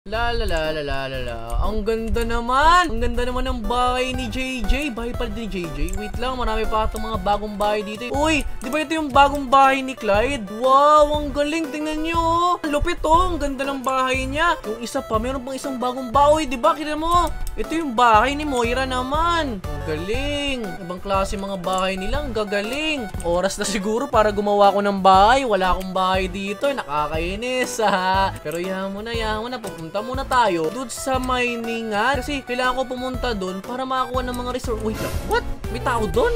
La la la la la la la. Ang ganda naman! Ang ganda naman ng bahay ni JJ. Bahay pala ni JJ. Wait lang, marami pa itong mga bagong bahay dito. Uy, di ba ito yung bagong bahay ni Clyde? Wow, ang galing. Tingnan nyo. Lupit oh. Ang ganda ng bahay niya. Yung isa pa, meron pang isang bagong bahay. Di ba? Kita mo. Ito yung bahay ni Moira naman. Ang galing. Ibang klase mga bahay nila. Ang gagaling. Oras na siguro para gumawa ko ng bahay. Wala akong bahay dito. Nakakainis. Pero yaman mo na. Pupunta muna tayo doon sa miningan kasi kailangan ko pumunta doon para makakuha ng mga resource. Wait lang. What? May tao doon?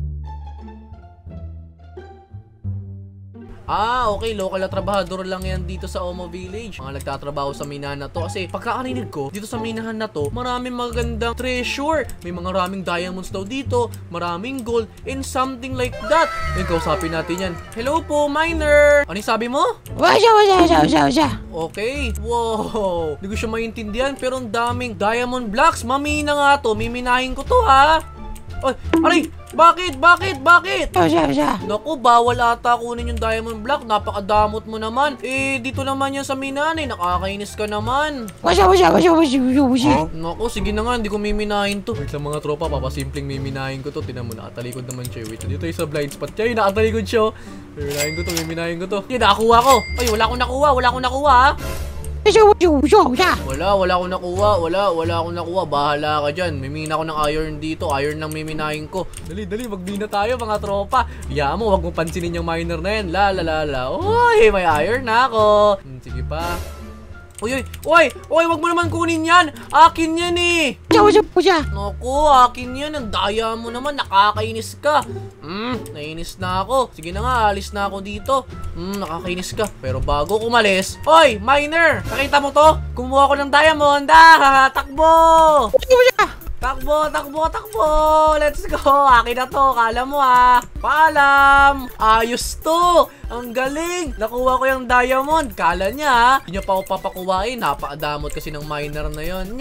Okay. Local na trabahador lang yan dito sa Omo Village. Mga nagtatrabaho sa minahan na to. Kasi pagkakarinig ko, dito sa minahan na to, maraming magandang treasure. May mga maraming diamonds daw dito, maraming gold, and something like that. Then kausapin natin yan. Hello po, miner! Ano yung sabi mo? Wasya. Okay. Wow. Hindi ko siya maintindihan pero ang daming diamond blocks. Mamina nga to. Miminahin ko to ha. Ay, aray! Bakit? Wasya. Naku, bawal ata kunin yung diamond block. Napakadamot mo naman. Dito naman yan sa minahan nakakainis ka naman. Wasya. Naku, sige na nga. Hindi ko miminahin to. Wait lang mga tropa. Papasimpleng miminahin ko to. Tinan mo, nakatalikod naman siya. Wait, dito yung sa blind spot. Kaya nakatalikod siya. Miminahin ko to. Yan, nakakuha ko. Ay, wala akong nakuha ha. Wala akong nakuha. Bahala ka dyan. Mimina ko ng iron dito. Iron lang miminahin ko. Dali, magbina tayo mga tropa. Iya mo, wag mo pansinin yung miner na yan. La. Uy, may iron na ako. Sige pa. Uy, wag mo naman kunin yan. Akin yan eh. Naku, akin yan. Ang daya mo naman. Nakakainis ka. Nainis na ako. Sige na nga, alis na ako dito. Nakakainis ka. Pero bago kumalis. Oy, miner! Nakita mo to? Kumuha ko ng diamond. Takbo! Takbo! Let's go! Akin na to. Kala mo Paalam! Ayos to! Ang galing! Nakuha ko yung diamond. Kala niya hindi niya pa ako papakuwain. Napakadamot kasi ng miner na yon.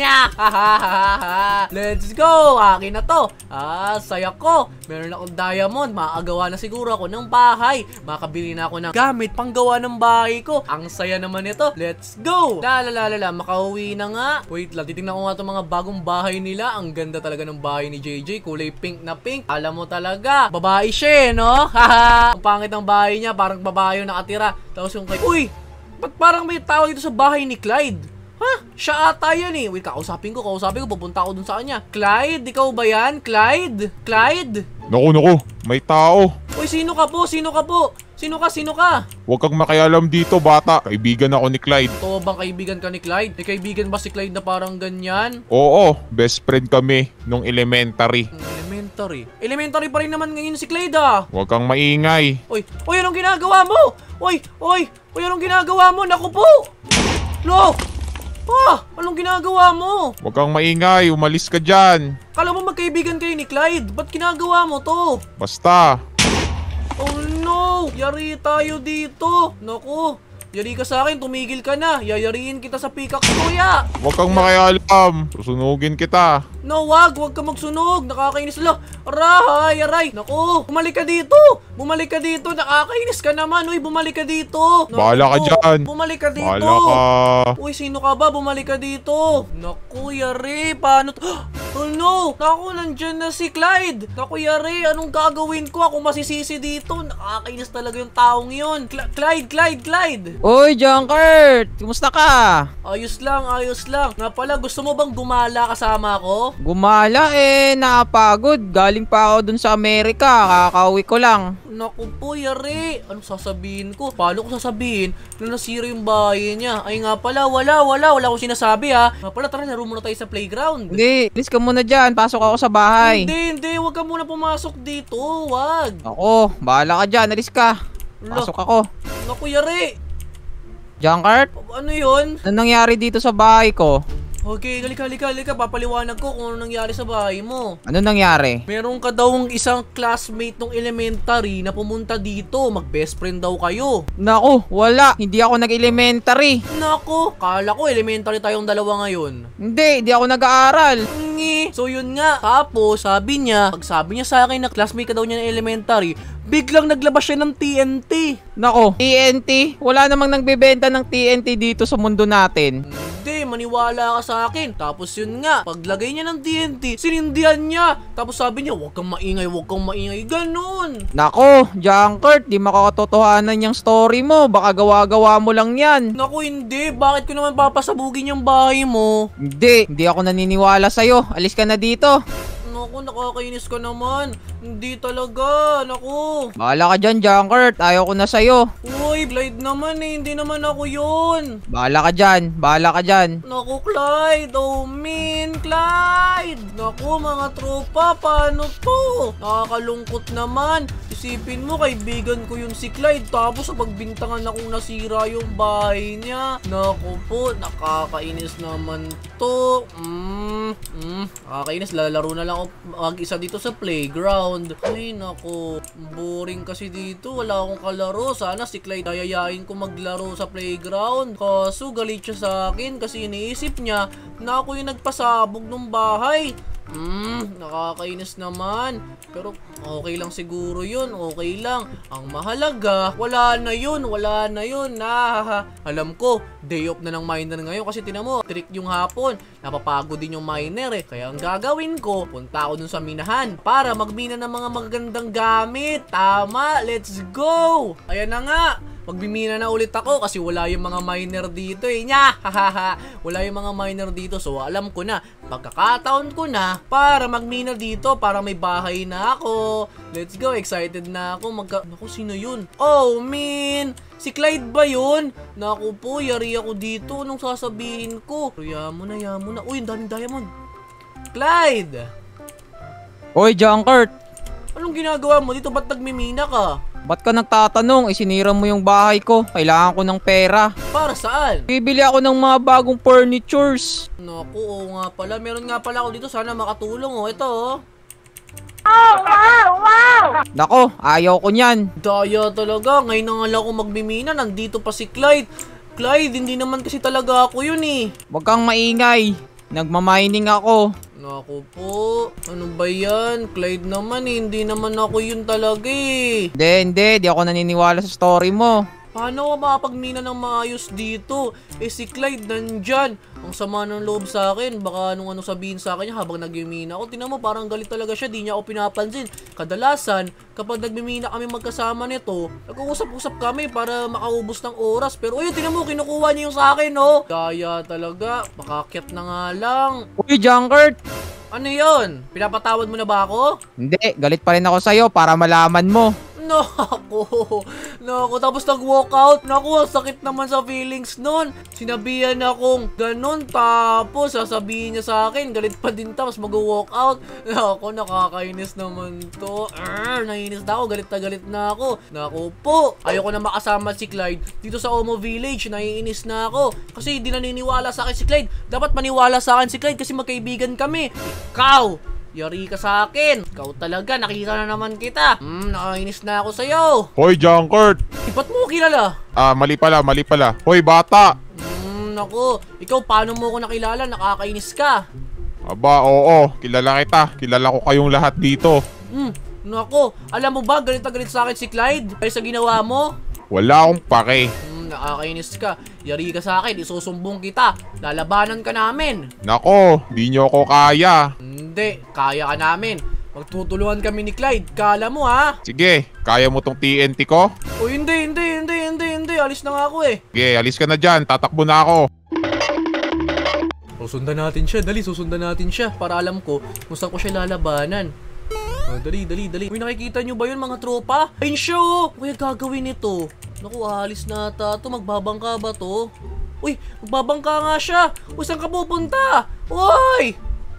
Let's go! Akin na to. Saya ko. Meron akong diamond. Makagawa na siguro ako ng bahay. Makabili na ako ng gamit panggawa ng bahay ko. Ang saya naman ito. Let's go! Makauwi na nga. Wait lang. Titignan ko nga itong mga bagong bahay nila. Ang ganda talaga ng bahay ni JJ. Kulay pink na pink. Alam mo talaga. Babae siya no? Ang pangit ng bahay niya. Parang babae yung nakatira. Tapos yung kay... Uy! Ba't parang may tao dito sa bahay ni Clyde? Siya ata yan eh. Wait, kausapin ko. Pupunta ako dun sa kanya. Clyde, ikaw ba yan? Clyde? Naku. May tao. Uy, sino ka po? Sino ka? Huwag kang makialam dito, bata. Kaibigan ako ni Clyde. Totoo bang kaibigan ka ni Clyde? May kaibigan ba si Clyde na parang ganyan? Oo, best friend kami nung elementary. Elementary pa rin naman ngayon si Clyde Huwag kang maingay. Uy, anong ginagawa mo? Uy, anong ginagawa mo? Naku po! Lo! Anong ginagawa mo? Huwag kang maingay, umalis ka dyan. Kala mo magkaibigan kayo ni Clyde? Ba't ginagawa mo to? Basta. Oh no! Yari tayo dito! Naku! Yari ka sa akin, tumigil ka na. Yayariin kita sa pickaxe, kuya. Huwag kang makialam. Susunugin kita. No, wag ka magsunog. Nakakainis lang. Aray. Naku, bumalik ka dito. Nakakainis ka naman. Uy, bumalik ka dito. Bahala ka dyan. Bumalik ka dito. Bahala ka. Uy, sino ka ba? Bumalik ka dito. Naku, yari. Paano to? Oh no. Naku, nandyan na si Clyde. Naku, yari. Anong gagawin ko? Ako masisisi dito. Nakakainis talaga yung taong yun. Clyde. Uy, Junkert! Kumusta ka? Ayos lang. Nga pala, gusto mo bang gumala kasama ko? Gumala napagod. Galing pa ako dun sa Amerika. Kakauwi ko lang. Naku po, yari. Anong sasabihin ko? Paano ko sasabihin na nasira yung bahay niya? Ay nga pala, wala akong sinasabi Nga pala, tara, laro muna tayo sa playground. Hindi, alis ka muna dyan. Pasok ako sa bahay. Hindi. Huwag ka muna pumasok dito. Wag. Ako, bahala ka dyan. Alis ka. Pasok ako. Naku, yari. Junkert? Ano yun? Ano nangyari dito sa bahay ko? Okay, halika. Papaliwanag ko kung ano nangyari sa bahay mo. Ano nangyari? Meron ka daw isang classmate nung elementary na pumunta dito. Mag-best friend daw kayo. Naku, wala. Hindi ako nag-elementary. Naku, kala ko elementary tayong dalawa ngayon. Hindi ako nag-aaral. So yun nga. Tapos, sabi niya sa akin na classmate ka daw niya ng elementary, biglang naglabas siya ng TNT. Nako, TNT? Wala namang nagbebenta ng TNT dito sa mundo natin. Hindi, maniwala ka sa akin. Tapos yun nga, paglagay niya ng TNT, sinindihan niya. Tapos sabi niya, huwag kang maingay, ganun. Nako, Junkert, di makakatotohanan yung story mo. Baka gawa-gawa mo lang yan. Naku, hindi. Bakit ko naman papasabugin yung bahay mo? Hindi ako naniniwala sa'yo. Alis ka na dito. Naku, nakakainis ka naman. Hindi talaga. Naku. Bahala ka dyan, Junkert. Ayaw ko na sa'yo. Uy, Clyde naman eh. Hindi naman ako yun. Bahala ka dyan. Naku, Clyde. Oh, Clyde. Naku, mga tropa. Paano to? Nakakalungkot naman. Isipin mo, kaibigan ko yun si Clyde. Tapos pagbintangan akong nasira yung bahay niya. Naku po, nakakainis naman to. Nakakainis. Lalaro na lang ako mag-isa dito sa playground. Ay, naku. Boring kasi dito. Wala akong kalaro. Sana si Clyde yayayain ko maglaro sa playground. Kaso galit siya sa akin kasi iniisip niya na ako yung nagpasabog ng bahay. Nakakainis naman. Pero okay lang siguro yun. Okay lang. Ang mahalaga, wala na yun. Alam ko, day off na ng miner ngayon kasi tinan mo, trick yung hapon. Napapagod din yung miner eh. Kaya ang gagawin ko, punta ako dun sa minahan para magmina ng mga magagandang gamit. Tama, let's go! Ayan na nga. Magbimina na ulit ako kasi wala yung mga miner dito eh. Wala yung mga miner dito. So alam ko na, pagkakataon ko na para magmina dito, para may bahay na ako. Let's go, excited na ako. Naku, sino yun? Oh, si Clyde ba yun? Naku po, yari ako dito. Anong sasabihin ko? Yaman na. Uy, ang daming diamond. Clyde! Oy, Junkert. Anong ginagawa mo dito? Ba't nagmimina ka? Ba't ka nagtatanong? Isinira mo yung bahay ko. Kailangan ko ng pera. Para saan? Bibili ako ng mga bagong furnitures. Naku, oo nga pala. Meron nga pala ako dito. Sana makatulong oh. Ito oh. Nako, ayaw ko niyan. Daya talaga. Ngayon na nga lang ako magmimina. Nandito pa si Clyde. Clyde, hindi naman kasi talaga ako yun eh. Huwag kang maingay. Nagmamining ako. Naku po. Ano ba yan? Clyde naman eh. Hindi naman ako yun talaga eh. Hindi ako naniniwala sa story mo. Paano ako makapagmina ng maayos dito? Eh si Clyde nandyan. Ang sama ng loob sa akin. Baka anong sabihin sa akin habang nagmimina ako. Tingnan mo, parang galit talaga siya. Di niya ako pinapansin. Kadalasan, kapag nagmimina kami magkasama nito, nag-uusap-usap kami para makaubos ng oras. Pero ayun, tingnan mo, kinukuha niya yung sa akin, no? Kaya talaga, makakyat na nga lang. Uy, Junkert! Ano yun? Pinapatawad mo na ba ako? Hindi, galit pa rin ako sa'yo para malaman mo. Naku, tapos nag-walk out. Naku, ang sakit naman sa feelings nun. Sinabihan akong ganun, tapos sasabihin niya sa akin, galit pa din tapos mag-walk out. Naku, nakakainis naman to. Nainis na ako, galit na ako. Naku po, ayoko na makasama si Clyde dito sa Omo Village. Naiinis na ako kasi hindi naniniwala sa akin si Clyde. Dapat maniwala sa akin si Clyde kasi magkaibigan kami. Ikaw, yari ka sa akin. Ikaw talaga, nakita na naman kita. Nakainis na ako sa'yo. Hoy, Junkert! Ba't mo kilala? Mali pala. Hoy, bata! Naku, ikaw paano mo ako nakilala? Nakakainis ka. Aba, oo. Kilala kita. Kilala ko kayong lahat dito. Naku, alam mo ba, galit na galit sa akin si Clyde? Kaya sa ginawa mo? Wala akong pake. Nakakainis ka. Yari ka sa akin, isusumbong kita. Lalabanan ka namin. Nako, di nyo ako kaya. Hindi, kaya ka namin. Magtutulungan kami ni Clyde. Kala mo ha? Sige, kaya mo tong TNT ko? O hindi. Alis na nga ako eh. Sige, alis ka na dyan. Tatakbo na ako. Susundan natin siya. Dali, susundan natin siya. Para alam ko kung saan ko siya lalabanan. Dali. Uy, nakikita nyo ba yun mga tropa? Ayun siya oh. Kaya gagawin ito. Naku, alis na ata to. Magbabangka ba to? Uy, magbabangka nga siya. Uy, saan ka pupunta? Uy!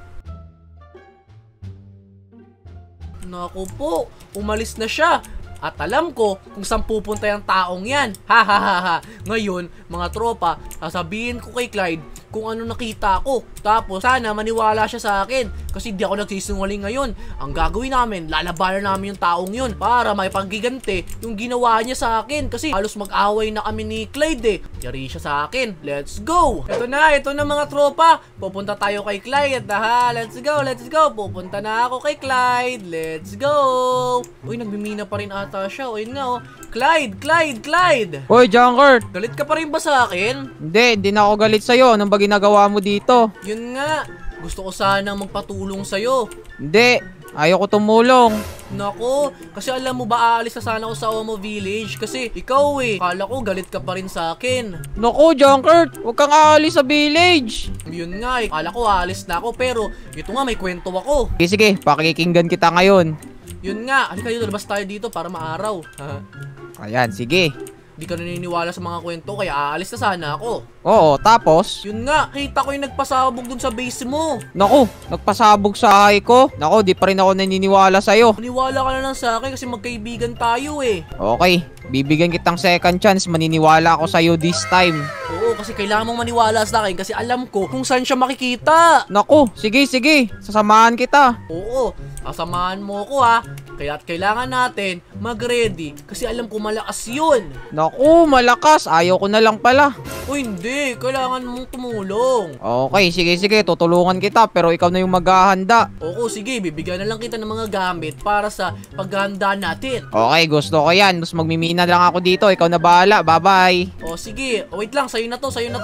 Naku po, umalis na siya. At alam ko kung saan pupunta yung taong yan. Ngayon, mga tropa, sasabihin ko kay Clyde kung ano nakita ko. Tapos sana maniwala siya sa akin. Kasi di ako nagsisinungaling ngayon. Ang gagawin namin, lalabanan namin yung taong yun para may pagigante yung ginawa niya sa akin. Kasi halos mag-away na kami ni Clyde eh. Yari siya sa akin. Let's go! Ito na mga tropa. Pupunta tayo kay Clyde ha. Let's go. Pupunta na ako kay Clyde. Let's go! Uy, nagmimina pa rin ata siya. Uy nga oh. Clyde! Hoy, Junkert! Galit ka pa rin ba sa akin? Hindi na ako galit sa'yo. Anong ba ginagawa mo dito? Yun nga. Gusto ko sanang magpatulong sa'yo. Hindi, ayoko tumulong. Nako, kasi alam mo ba aalis na sana ako sa Omo Village? Kasi ikaw eh, kala ko galit ka pa rin sa akin. Naku, Junkert, huwag kang aalis sa village. Yun nga eh, kala ko aalis na ako pero ito nga may kwento ako. Sige, pakikinggan kita ngayon. Yun nga, halika dito, labas tayo dito para maaraw. Ayan, sige. Di ka naniniwala sa mga kwento kaya aalis na sana ako. Oo, tapos? Yun nga, kita ko yung nagpasabog dun sa base mo. Naku, nagpasabog sa hay ko. Naku, di pa rin ako naniniwala sa'yo. Maniwala ka na lang sa akin kasi magkaibigan tayo eh. Okay, bibigyan kitang second chance. Maniniwala ako sa'yo this time. Oo, kasi kailangan mong maniwala sa akin kasi alam ko kung saan siya makikita. Naku, sige. Sasamahan kita. Oo, sasamahan mo ko ha. Kaya't kailangan natin mag-ready kasi alam ko malakas yun. Naku, malakas. Ayaw ko na lang pala. Uy, hindi. Kailangan mong tumulong. Okay, sige. Tutulungan kita pero ikaw na yung maghahanda. Oo, sige. Bibigyan na lang kita ng mga gamit para sa paghahanda natin. Okay, gusto ko yan. Mas magmimina lang ako dito. Ikaw na bahala. Bye-bye. O, sige. O, wait lang. Sa'yo na to.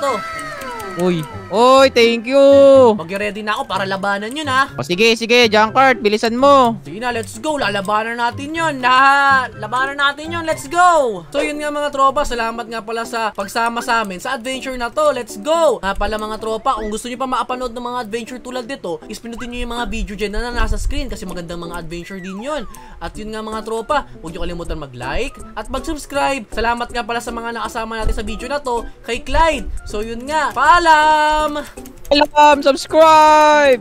Uy, thank you. Mag-ready na ako para labanan yun ha. O sige, Junkert, bilisan mo. Sige na, let's go. Lalabanan natin yun. Labanan natin yun. Let's go. So yun nga mga tropa, salamat nga pala sa pagsama sa amin sa adventure na to. Let's go. Nga pala mga tropa, kung gusto nyo pa makapanood ng mga adventure tulad dito, is pinutin nyo yung mga video dyan na nasa screen kasi magandang mga adventure din yun. At yun nga mga tropa, huwag nyo kalimutan mag-like at mag-subscribe. Salamat nga pala sa mga nakasama natin sa video na to kay Clyde. So yun nga, paalam! Subscribe!